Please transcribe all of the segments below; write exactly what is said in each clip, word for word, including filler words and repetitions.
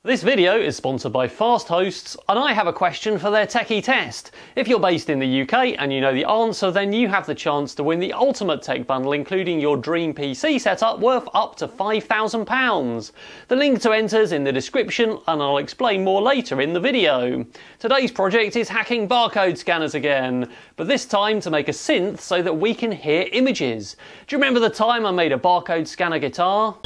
This video is sponsored by Fast Hosts, and I have a question for their techie test. If you're based in the U K and you know the answer, then you have the chance to win the ultimate tech bundle, including your dream P C setup worth up to five thousand pounds. The link to enter is in the description, and I'll explain more later in the video. Today's project is hacking barcode scanners again, but this time to make a synth so that we can hear images. Do you remember the time I made a barcode scanner guitar?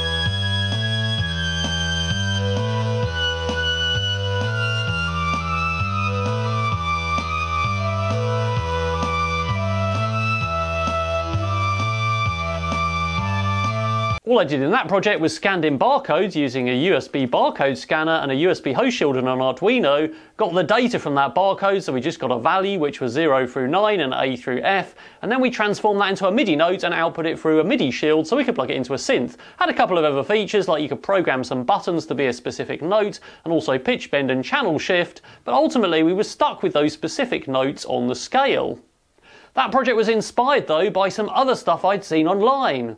All I did in that project was scanned in barcodes using a U S B barcode scanner and a U S B host shield and an Arduino, got the data from that barcode, so we just got a value which was zero through nine and A through F, and then we transformed that into a MIDI note and output it through a MIDI shield so we could plug it into a synth. Had a couple of other features, like you could program some buttons to be a specific note and also pitch bend and channel shift, but ultimately we were stuck with those specific notes on the scale. That project was inspired though by some other stuff I'd seen online.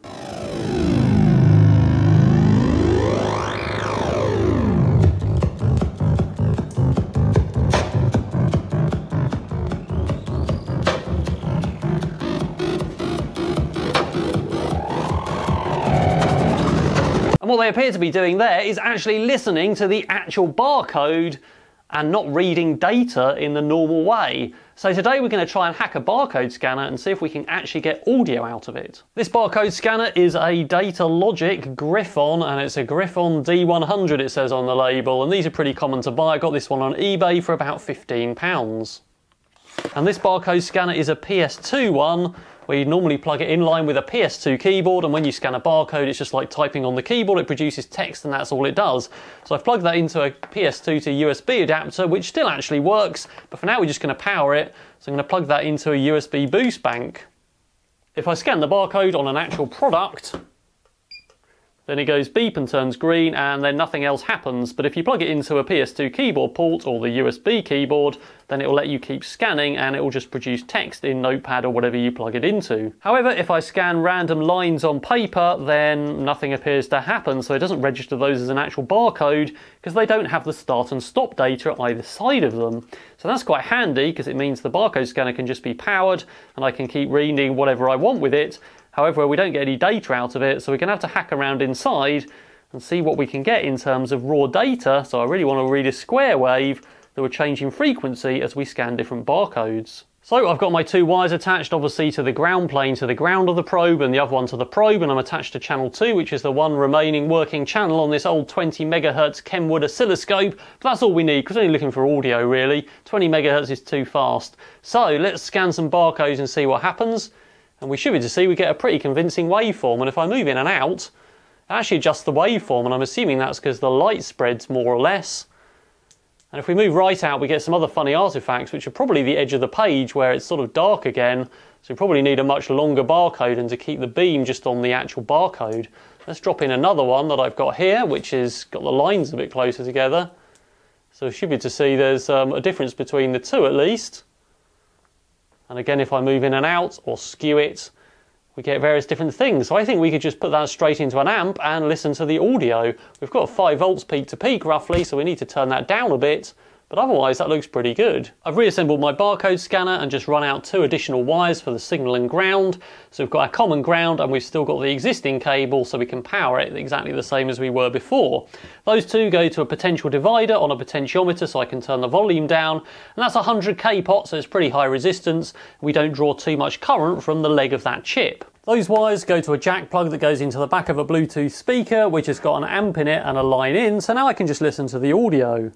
And what they appear to be doing there is actually listening to the actual barcode and not reading data in the normal way. So today we're going to try and hack a barcode scanner and see if we can actually get audio out of it. This barcode scanner is a Data Logic Griffon, and it's a Griffon D one hundred it says on the label, and these are pretty common to buy. I got this one on eBay for about fifteen pounds. And this barcode scanner is a P S two one, where you normally plug it in line with a P S two keyboard, and when you scan a barcode it's just like typing on the keyboard, it produces text and that's all it does. So I've plugged that into a P S two to U S B adapter, which still actually works, but for now we're just going to power it, so I'm going to plug that into a U S B boost bank. If I scan the barcode on an actual product, then it goes beep and turns green, and then nothing else happens. But if you plug it into a P S two keyboard port or the U S B keyboard, then it will let you keep scanning and it will just produce text in Notepad or whatever you plug it into. However, if I scan random lines on paper, then nothing appears to happen, so it doesn't register those as an actual barcode because they don't have the start and stop data at either side of them. So that's quite handy because it means the barcode scanner can just be powered and I can keep reading whatever I want with it. However, we don't get any data out of it, so we're going to have to hack around inside and see what we can get in terms of raw data. So I really want to read a square wave that will change in frequency as we scan different barcodes. So I've got my two wires attached, obviously to the ground plane, to the ground of the probe, and the other one to the probe, and I'm attached to channel two, which is the one remaining working channel on this old twenty megahertz Kenwood oscilloscope. But that's all we need, because we're only looking for audio really. twenty megahertz is too fast. So let's scan some barcodes and see what happens. And we should be able to see we get a pretty convincing waveform, and if I move in and out, it actually adjusts the waveform, and I'm assuming that's because the light spreads more or less. And if we move right out, we get some other funny artifacts, which are probably the edge of the page where it's sort of dark again, so we probably need a much longer barcode and to keep the beam just on the actual barcode. Let's drop in another one that I've got here, which has got the lines a bit closer together. So we should be able to see there's um, a difference between the two at least. And again, if I move in and out or skew it, we get various different things. So I think we could just put that straight into an amp and listen to the audio. We've got five volts peak to peak roughly, so we need to turn that down a bit, but otherwise that looks pretty good. I've reassembled my barcode scanner and just run out two additional wires for the signal and ground. So we've got our common ground and we've still got the existing cable, so we can power it exactly the same as we were before. Those two go to a potential divider on a potentiometer, so I can turn the volume down, and that's a one hundred K pot, so it's pretty high resistance. We don't draw too much current from the leg of that chip. Those wires go to a jack plug that goes into the back of a Bluetooth speaker, which has got an amp in it and a line in, so now I can just listen to the audio.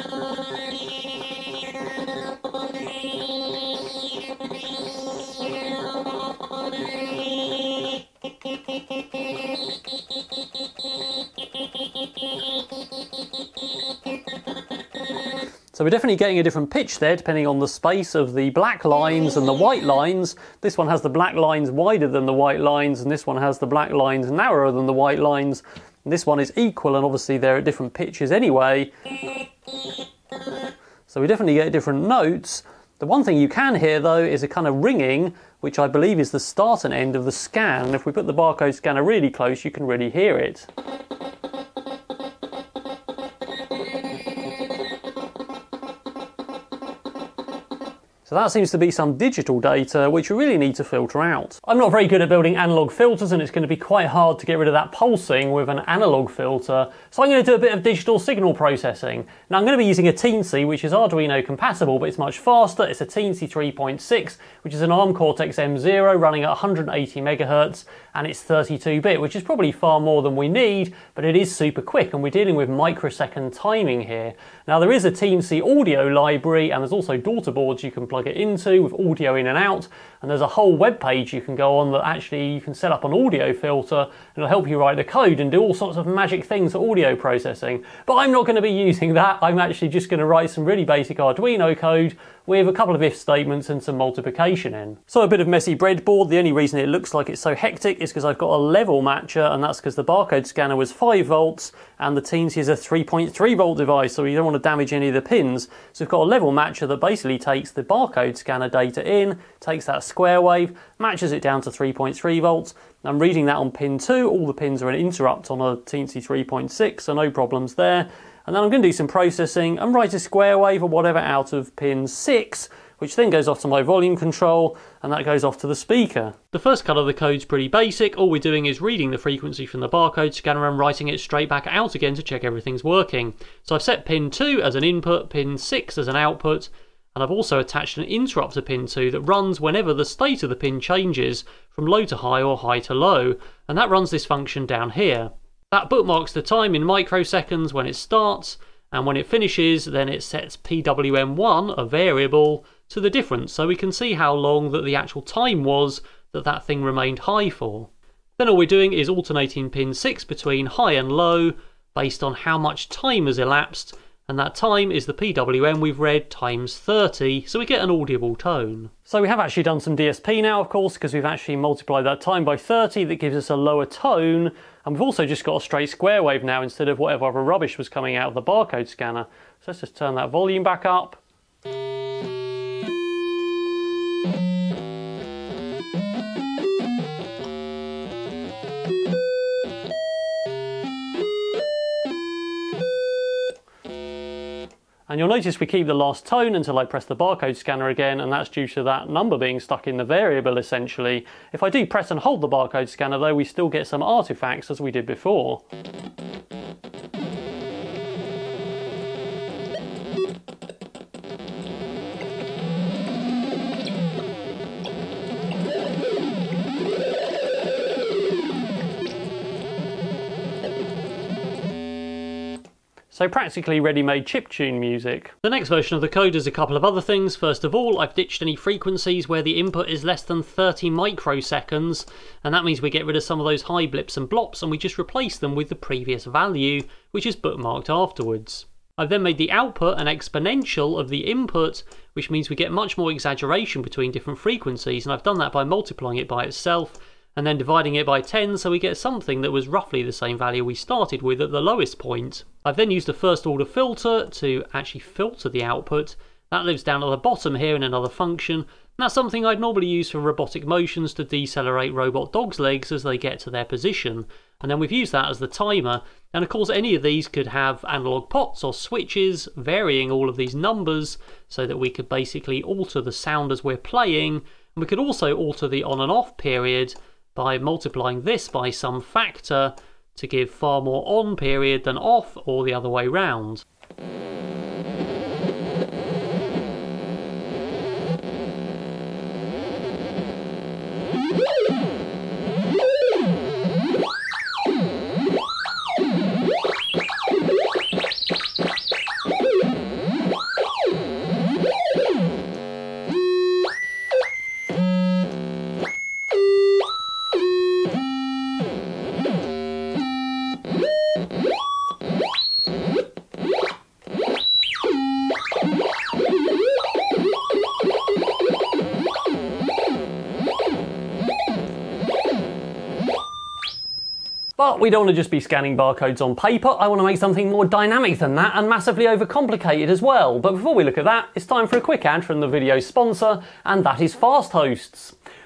So we're definitely getting a different pitch there depending on the space of the black lines and the white lines. This one has the black lines wider than the white lines, and this one has the black lines narrower than the white lines. And this one is equal, and obviously they're at different pitches anyway. So we definitely get different notes. The one thing you can hear though is a kind of ringing, which I believe is the start and end of the scan. And if we put the barcode scanner really close, you can really hear it. So that seems to be some digital data which we really need to filter out. I'm not very good at building analog filters, and it's going to be quite hard to get rid of that pulsing with an analog filter, so I'm going to do a bit of digital signal processing. Now I'm going to be using a Teensy, which is Arduino compatible, but it's much faster. It's a Teensy three point six, which is an ARM Cortex M zero running at one hundred eighty megahertz, and it's thirty-two bit, which is probably far more than we need, but it is super quick, and we're dealing with microsecond timing here. Now there is a Teensy audio library, and there's also daughter boards you can plug it into with audio in and out, and there's a whole web page you can go on that actually you can set up an audio filter, and it'll help you write the code and do all sorts of magic things for audio processing. But I'm not going to be using that. I'm actually just going to write some really basic Arduino code with a couple of if statements and some multiplication in. So a bit of messy breadboard. The only reason it looks like it's so hectic is because I've got a level matcher, and that's because the barcode scanner was five volts and the Teensy is a three point three volt device, so you don't want to damage any of the pins. So we've got a level matcher that basically takes the barcode scanner data in, takes that square wave, matches it down to three point three volts. I'm reading that on pin two. All the pins are an interrupt on a Teensy three point six, so no problems there. And then I'm going to do some processing and write a square wave or whatever out of pin six, which then goes off to my volume control, and that goes off to the speaker. The first cut of the code's pretty basic. All we're doing is reading the frequency from the barcode scanner and writing it straight back out again to check everything's working. So I've set pin two as an input, pin six as an output, and I've also attached an interrupt to pin two that runs whenever the state of the pin changes from low to high or high to low, and that runs this function down here. That bookmarks the time in microseconds when it starts, and when it finishes then it sets P W M one, a variable, to the difference, so we can see how long that the actual time was that that thing remained high for. Then all we're doing is alternating pin six between high and low based on how much time has elapsed, and that time is the P W M we've read times thirty, so we get an audible tone. So we have actually done some D S P now, of course, because we've actually multiplied that time by thirty. That gives us a lower tone, and we've also just got a straight square wave now instead of whatever other rubbish was coming out of the barcode scanner. So let's just turn that volume back up. And you'll notice we keep the last tone until I press the barcode scanner again, and that's due to that number being stuck in the variable essentially. If I do press and hold the barcode scanner though, we still get some artifacts as we did before. So practically ready-made chiptune music. The next version of the code does a couple of other things. First of all, I've ditched any frequencies where the input is less than thirty microseconds, and that means we get rid of some of those high blips and blops and we just replace them with the previous value, which is bookmarked afterwards. I've then made the output an exponential of the input, which means we get much more exaggeration between different frequencies, and I've done that by multiplying it by itself and then dividing it by ten, so we get something that was roughly the same value we started with at the lowest point. I've then used a first order filter to actually filter the output. That lives down at the bottom here in another function, and that's something I'd normally use for robotic motions to decelerate robot dogs' legs as they get to their position. And then we've used that as the timer, and of course any of these could have analog pots or switches varying all of these numbers so that we could basically alter the sound as we're playing, and we could also alter the on and off period by multiplying this by some factor to give far more on period than off, or the other way round. But we don't want to just be scanning barcodes on paper. I want to make something more dynamic than that and massively overcomplicated as well. But before we look at that, it's time for a quick ad from the video's sponsor, and that is Fast Hosts.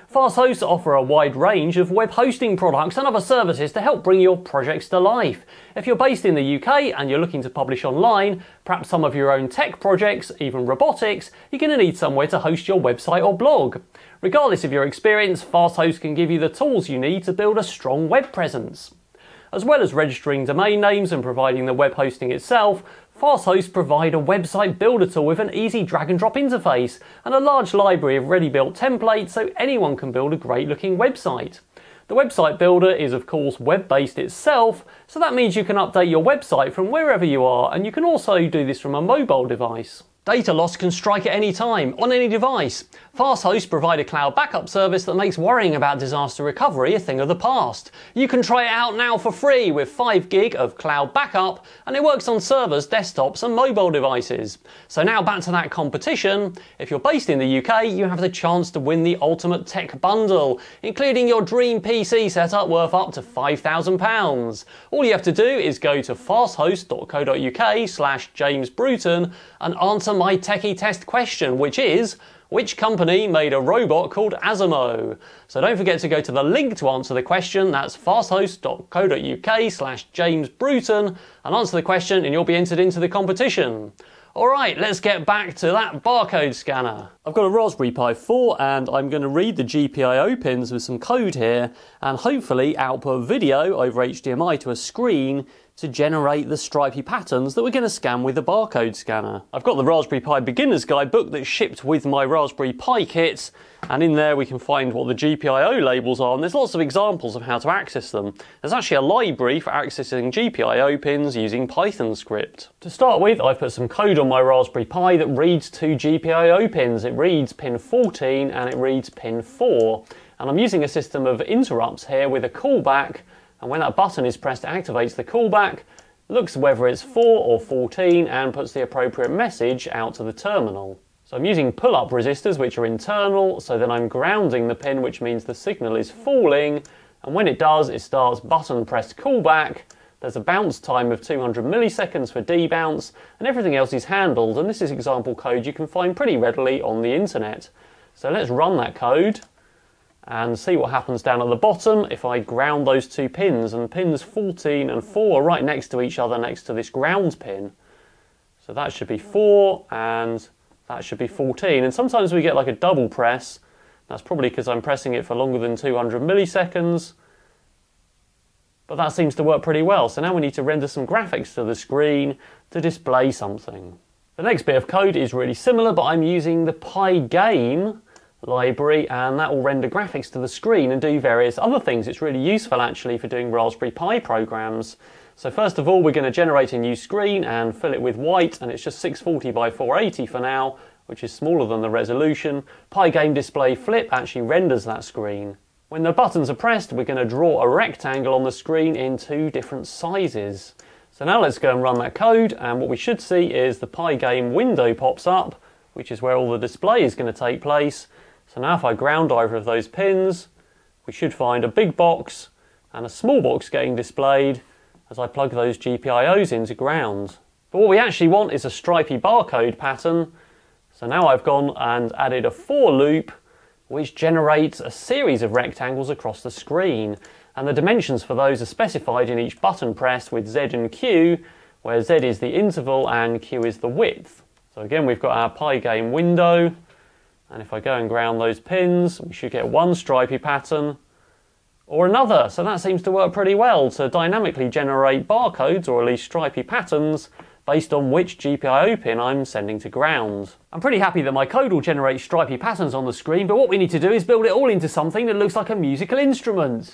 FastHosts offer a wide range of web hosting products and other services to help bring your projects to life. If you're based in the U K and you're looking to publish online, perhaps some of your own tech projects, even robotics, you're going to need somewhere to host your website or blog. Regardless of your experience, FastHosts can give you the tools you need to build a strong web presence. As well as registering domain names and providing the web hosting itself, FastHosts provide a website builder tool with an easy drag and drop interface and a large library of ready-built templates so anyone can build a great-looking website. The website builder is of course web-based itself, so that means you can update your website from wherever you are, and you can also do this from a mobile device. Data loss can strike at any time, on any device. FastHosts provide a cloud backup service that makes worrying about disaster recovery a thing of the past. You can try it out now for free with five gig of cloud backup, and it works on servers, desktops and mobile devices. So now back to that competition. If you're based in the U K, you have the chance to win the ultimate tech bundle, including your dream P C setup worth up to five thousand pounds. All you have to do is go to fasthosts dot co dot uk slash James Bruton and answer my techie test question, which is, which company made a robot called Asimo? So don't forget to go to the link to answer the question. That's fasthosts dot co dot uk slash James Bruton and answer the question and you'll be entered into the competition. Alright, let's get back to that barcode scanner. I've got a Raspberry Pi four and I'm going to read the G P I O pins with some code here and hopefully output a video over H D M I to a screen to generate the stripy patterns that we're going to scan with the barcode scanner. I've got the Raspberry Pi Beginner's Guide book that's shipped with my Raspberry Pi kits, and in there we can find what the G P I O labels are, and there's lots of examples of how to access them. There's actually a library for accessing G P I O pins using Python script. To start with, I've put some code on my Raspberry Pi that reads two G P I O pins. It reads pin fourteen and it reads pin four. And I'm using a system of interrupts here with a callback, and when that button is pressed, it activates the callback, looks whether it's four or fourteen and puts the appropriate message out to the terminal. So I'm using pull-up resistors which are internal, so then I'm grounding the pin, which means the signal is falling, and when it does it starts button pressed callback. There's a bounce time of two hundred milliseconds for debounce, and everything else is handled, and this is example code you can find pretty readily on the internet. So let's run that code and see what happens down at the bottom if I ground those two pins, and pins fourteen and four are right next to each other next to this ground pin. So that should be four and that should be fourteen, and sometimes we get like a double press. That's probably because I'm pressing it for longer than two hundred milliseconds, but that seems to work pretty well. So now we need to render some graphics to the screen to display something. The next bit of code is really similar, but I'm using the Pygame library, and that will render graphics to the screen and do various other things. It's really useful actually for doing Raspberry Pi programs. So first of all, we're going to generate a new screen and fill it with white, and it's just six forty by four eighty for now, which is smaller than the resolution. Pygame Display Flip actually renders that screen. When the buttons are pressed, we're going to draw a rectangle on the screen in two different sizes. So now let's go and run that code, and what we should see is the Pygame window pops up, which is where all the display is going to take place. So now if I ground either of those pins, we should find a big box and a small box getting displayed as I plug those G P I Os into ground. But what we actually want is a stripy barcode pattern. So now I've gone and added a for loop which generates a series of rectangles across the screen, and the dimensions for those are specified in each button press with Z and Q, where Z is the interval and Q is the width. So again, we've got our Pygame window, and if I go and ground those pins, we should get one stripy pattern or another. So that seems to work pretty well to dynamically generate barcodes, or at least stripy patterns, based on which G P I O pin I'm sending to ground. I'm pretty happy that my code will generate stripy patterns on the screen, but what we need to do is build it all into something that looks like a musical instrument.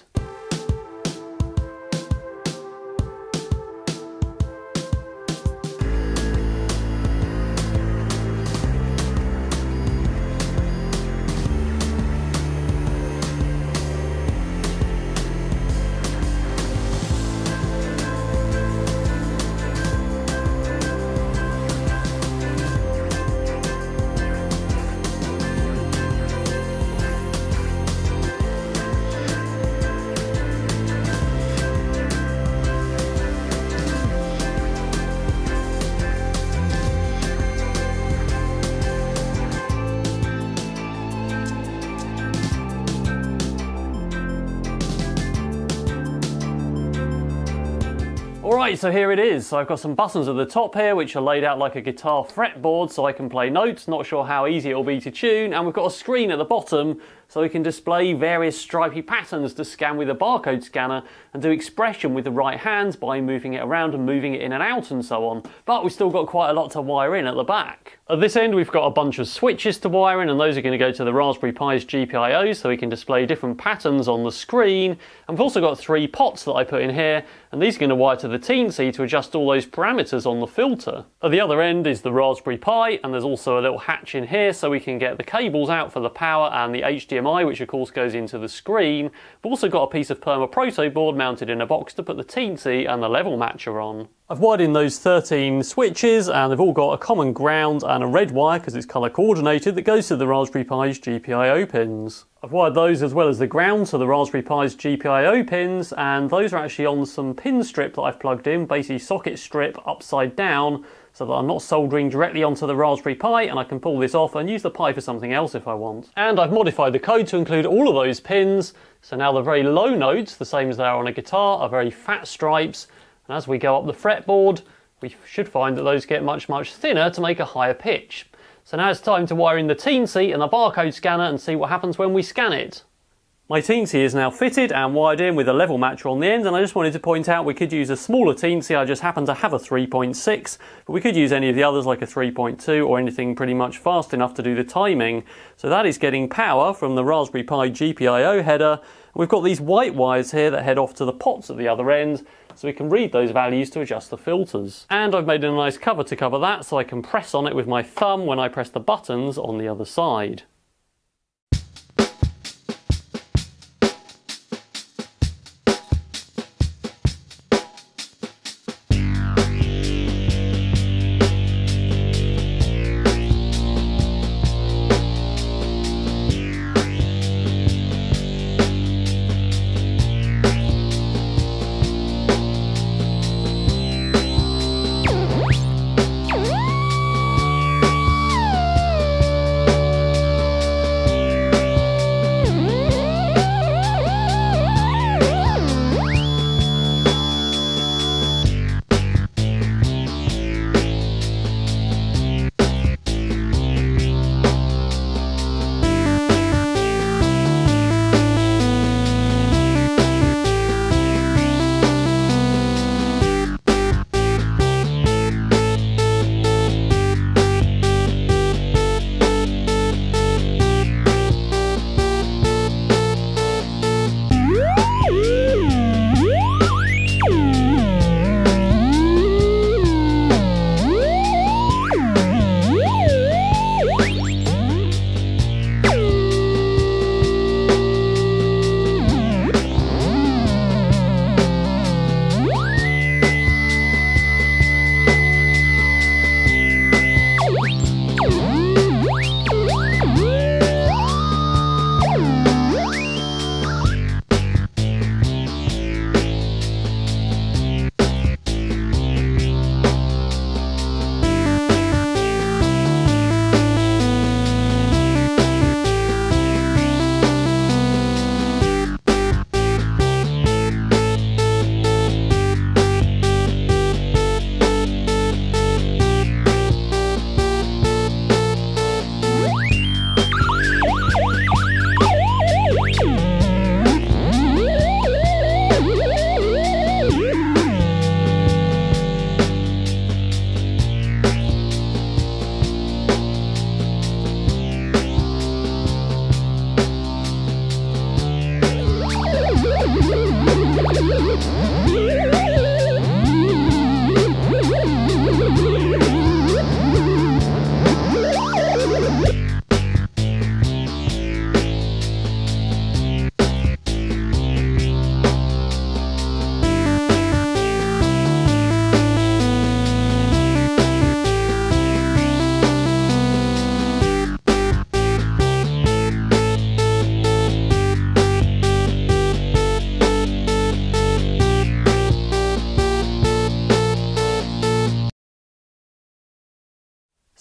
Right, so here it is. So I've got some buttons at the top here which are laid out like a guitar fretboard so I can play notes. Not sure how easy it'll be to tune. And we've got a screen at the bottom so we can display various stripy patterns to scan with a barcode scanner and do expression with the right hand by moving it around and moving it in and out and so on. But we've still got quite a lot to wire in at the back. At this end we've got a bunch of switches to wire in, and those are going to go to the Raspberry Pi's G P I O so we can display different patterns on the screen. And we've also got three pots that I put in here, and these are going to wire to the Teensy to adjust all those parameters on the filter. At the other end is the Raspberry Pi, and there's also a little hatch in here so we can get the cables out for the power and the H D M I, which of course goes into the screen. We've also got a piece of Perma Proto board mounted in a box to put the Teensy and the level matcher on. I've wired in those thirteen switches, and they've all got a common ground and a red wire because it's colour coordinated that goes to the Raspberry Pi's G P I O pins. I've wired those as well as the ground to the Raspberry Pi's G P I O pins, and those are actually on some pin strip that I've plugged in, basically socket strip upside down, so that I'm not soldering directly onto the Raspberry Pi, and I can pull this off and use the Pi for something else if I want. And I've modified the code to include all of those pins, so now the very low notes, the same as they are on a guitar, are very fat stripes, and as we go up the fretboard, we should find that those get much, much thinner to make a higher pitch. So now it's time to wire in the Teensy and the barcode scanner and see what happens when we scan it. My Teensy is now fitted and wired in with a level matcher on the end, and I just wanted to point out we could use a smaller Teensy. I just happen to have a three point six, but we could use any of the others like a three point two or anything pretty much fast enough to do the timing. So that is getting power from the Raspberry Pi G P I O header. We've got these white wires here that head off to the pots at the other end, so we can read those values to adjust the filters. And I've made a nice cover to cover that so I can press on it with my thumb when I press the buttons on the other side.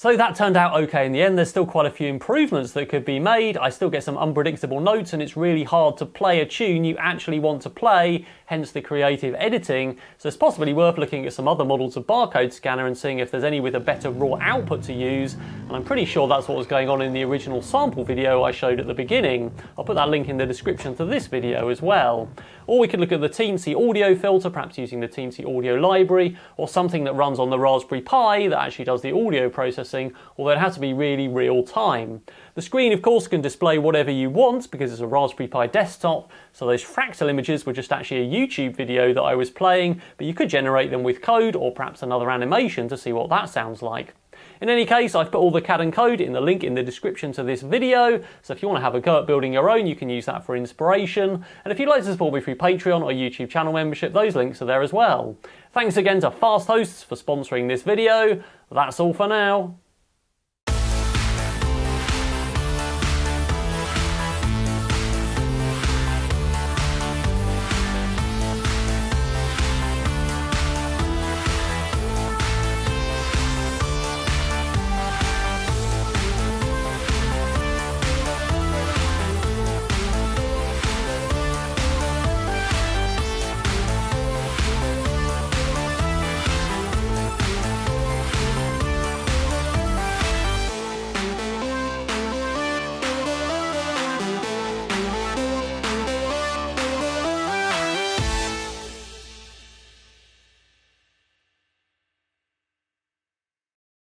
So that turned out okay in the end. There's still quite a few improvements that could be made. I still get some unpredictable notes and it's really hard to play a tune you actually want to play, hence the creative editing. So it's possibly worth looking at some other models of Barcode Scanner and seeing if there's any with a better raw output to use. And I'm pretty sure that's what was going on in the original sample video I showed at the beginning. I'll put that link in the description to this video as well. Or we could look at the Teensy audio filter, perhaps using the Teensy audio library, or something that runs on the Raspberry Pi that actually does the audio processing, although it has to be really real time. The screen, of course, can display whatever you want because it's a Raspberry Pi desktop, so those fractal images were just actually a YouTube video that I was playing, but you could generate them with code or perhaps another animation to see what that sounds like. In any case, I've put all the C A D and code in the link in the description to this video, so if you want to have a go at building your own, you can use that for inspiration. And if you'd like to support me through Patreon or YouTube channel membership, those links are there as well. Thanks again to Fast Hosts for sponsoring this video. That's all for now.